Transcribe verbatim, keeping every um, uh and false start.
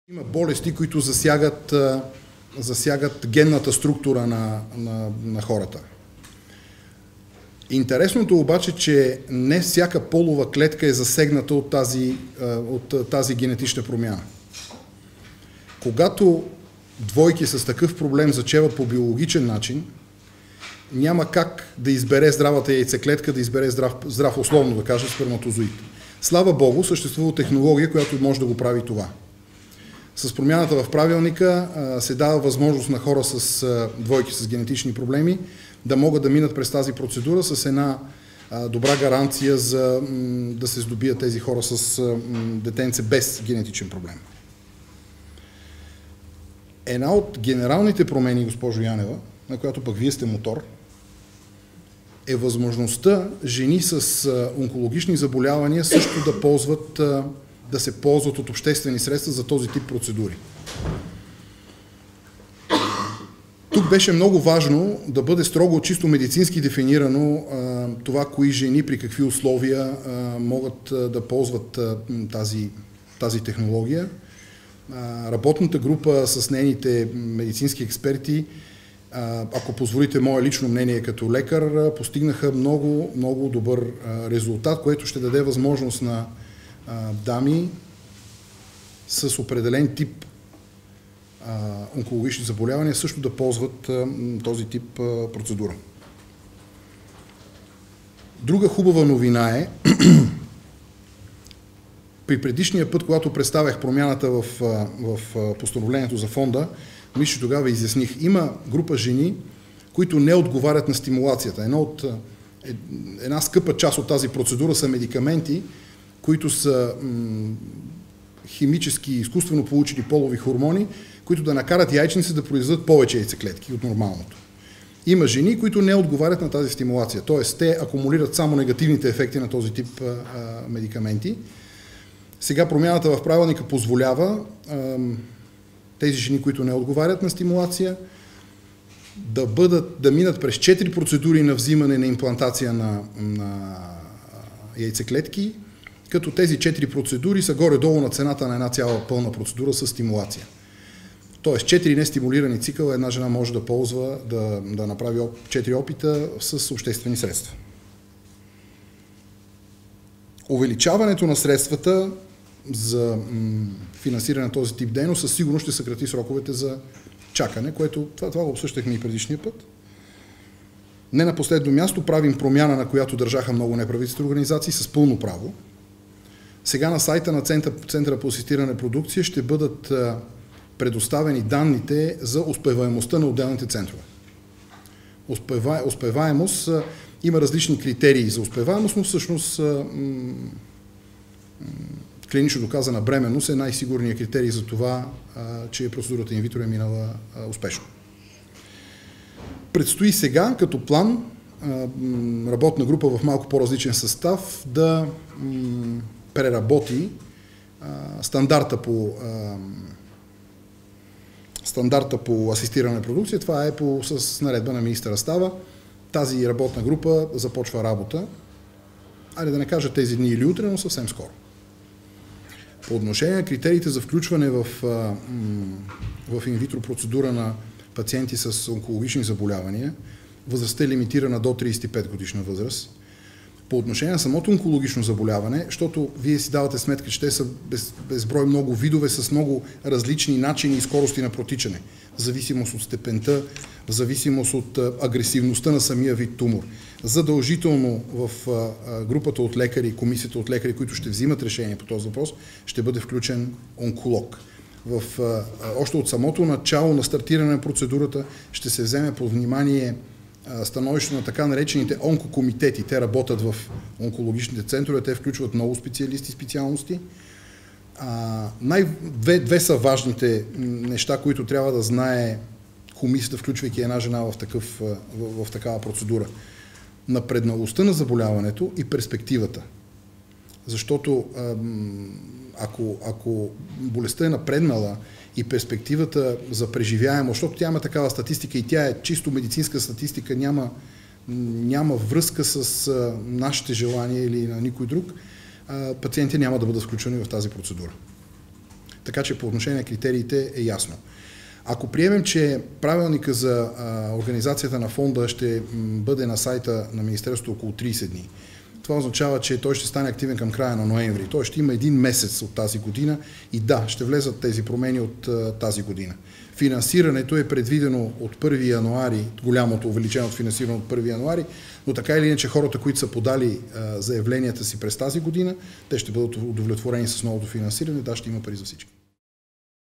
Има болести, които засягат, засягат генната структура на, на, на хората. Интересното обаче, че не всяка полова клетка е засегната от тази, от тази генетична промяна. Когато двойки с такъв проблем зачеват по биологичен начин, няма как да избере здравата яйцеклетка, да избере здрав, здрав условно да кажа, сперматозоид. Слава Богу, съществува технология, която може да го прави това. С промяната в правилника а, се дава възможност на хора с а, двойки с генетични проблеми да могат да минат през тази процедура с една а, добра гаранция за м, да се здобият тези хора с м, детенце без генетичен проблем. Една от генералните промени, госпожо Янева, на която пък вие сте мотор, е възможността жени с а, онкологични заболявания също да ползват а, да се ползват от обществени средства за този тип процедури. Тук беше много важно да бъде строго чисто медицински дефинирано а, това, кои жени при какви условия а, могат а, да ползват а, тази, тази технология. А, работната група с нейните медицински експерти, а, ако позволите мое лично мнение като лекар, а, постигнаха много, много добър а, резултат, което ще даде възможност на дами с определен тип а, онкологични заболявания също да ползват а, този тип а, процедура. Друга хубава новина е, при предишния път, когато представях промяната в, в постановлението за фонда, мисля, че тогава изясних, има група жени, които не отговарят на стимулацията. Една, от, една скъпа част от тази процедура са медикаменти, които са м, химически, изкуствено получени полови хормони, които да накарат яйчници да произведат повече яйцеклетки от нормалното. Има жени, които не отговарят на тази стимулация, т.е. те акумулират само негативните ефекти на този тип а, медикаменти. Сега промяната в правилника позволява а, тези жени, които не отговарят на стимулация, да, бъдат, да минат през четири процедури на взимане на имплантация на, на яйцеклетки, като тези четири процедури са горе-долу на цената на една цяла пълна процедура с стимулация. Тоест четири нестимулирани цикъла една жена може да ползва, да, да направи четири опита с обществени средства. Увеличаването на средствата за финансиране на този тип дейност със сигурност ще съкрати сроковете за чакане, което това, това го обсъждахме и предишния път. Не на последно място правим промяна, на която държаха много неправителствени организации с пълно право. Сега на сайта на Центъра, Центъра по асистирана продукция ще бъдат а, предоставени данните за успеваемостта на отделните центрове. Успева, успеваемост, а, има различни критерии за успеваемост, но всъщност а, клинично доказана бременност е най-сигурният критерий за това, а, че процедурата инвитро е минала а, успешно. Предстои сега като план а, работна група в малко по-различен състав да м, преработи а, стандарта по а, стандарта по асистирана продукция. Това е по, с наредба на министъра става. Тази работна група започва работа. Айде да не кажа тези дни или утре, но съвсем скоро. По отношение на критериите за включване в, а, в инвитро процедура на пациенти с онкологични заболявания, възрастта е лимитирана до тридесет и пет годишна възраст. По отношение на самото онкологично заболяване, защото вие си давате сметка, че те са без, безброй много видове с много различни начини и скорости на протичане, в зависимост от степента, в зависимост от агресивността на самия вид тумор. Задължително в групата от лекари, комисията от лекари, които ще взимат решение по този въпрос, ще бъде включен онколог. В, още от самото начало на стартиране на процедурата ще се вземе под внимание становище на така наречените онкокомитети. Те работят в онкологичните центрове, те включват много специалисти и специалности. А, най- две, две са важните неща, които трябва да знае комисията, включвайки една жена в, такъв, в, в такава процедура. Напредналостта на заболяването и перспективата. Защото ако, ако болестта е напреднала и перспективата за преживяемост, защото тя има такава статистика и тя е чисто медицинска статистика, няма, няма връзка с а, нашите желания или на никой друг, а, пациенти няма да бъдат включени в тази процедура. Така че по отношение на критериите е ясно. Ако приемем, че правилника за а, организацията на фонда ще бъде на сайта на Министерството около трийсет дни, това означава, че той ще стане активен към края на ноември. Той ще има един месец от тази година и да, ще влезат тези промени от а, тази година. Финансирането е предвидено от първи януари, голямото увеличено финансиране от първи януари, но така или иначе хората, които са подали а, заявленията си през тази година, те ще бъдат удовлетворени с новото финансиране, да, ще има пари за всички.